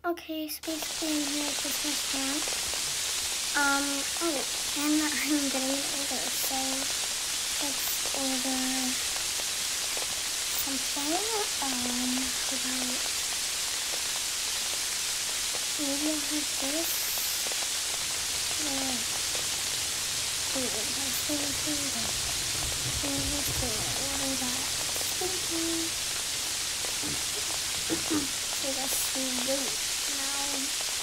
Okay, so basically I'm here at this restaurant. And I'm getting an order, so let's order something. About maybe I'll have this. What is that? So let's do now.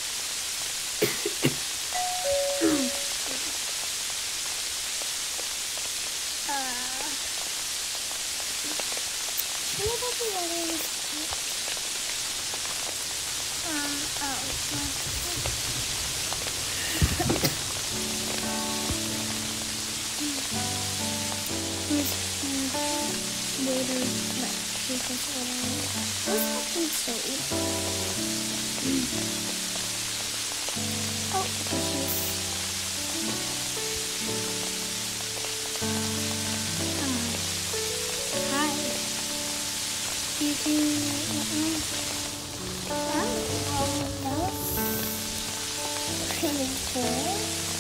Hi. You can pretty good.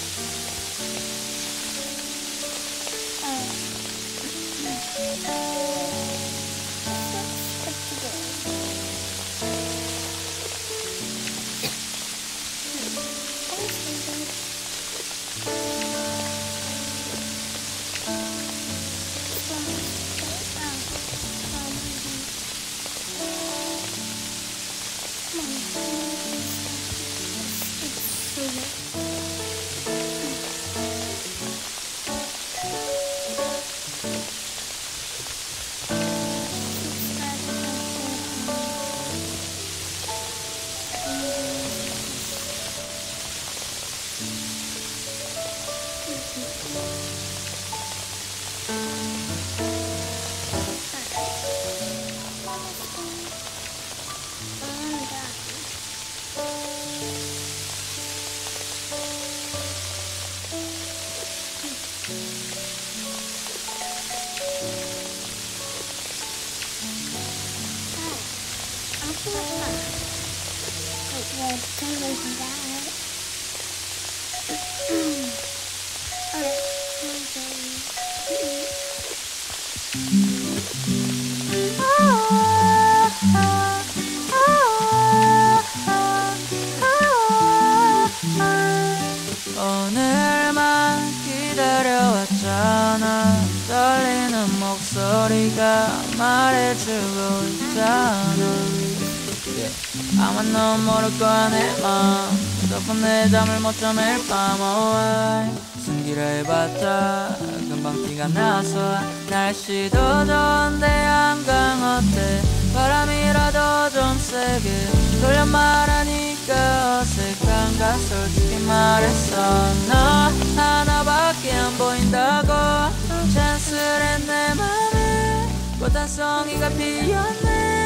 오늘만 기다려왔잖아. 떨리는 목소리가 말해주고 있잖아. 아마 넌 모를 거야 내 맘. 덕분 내 잠을 못 자 매일 밤. 숨기려 해봤자 금방 티가 나서. 날씨도 좋은데 한강 어때? 바람이라도 좀 세게 돌려 말하니까 어색한가. 솔직히 말했어 너 하나밖에 안 보인다고. 찬스레 내 맘에 꽃단송이가 피었네.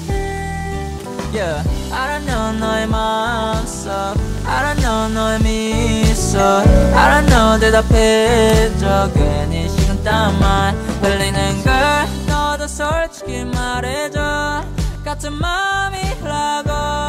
Yeah, 알아know 너의 마음속, 알아know 너의 미소, 알아know 대답해줘. 괜히 식은땀만 흘리는 걸 너도 솔직히 말해줘. 같은 마음이라고.